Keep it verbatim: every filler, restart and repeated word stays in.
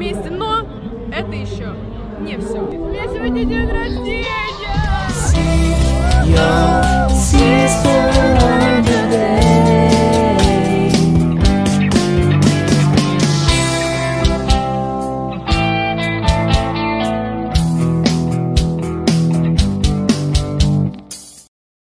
вместе, но это еще не все. У меня сегодня день рождения!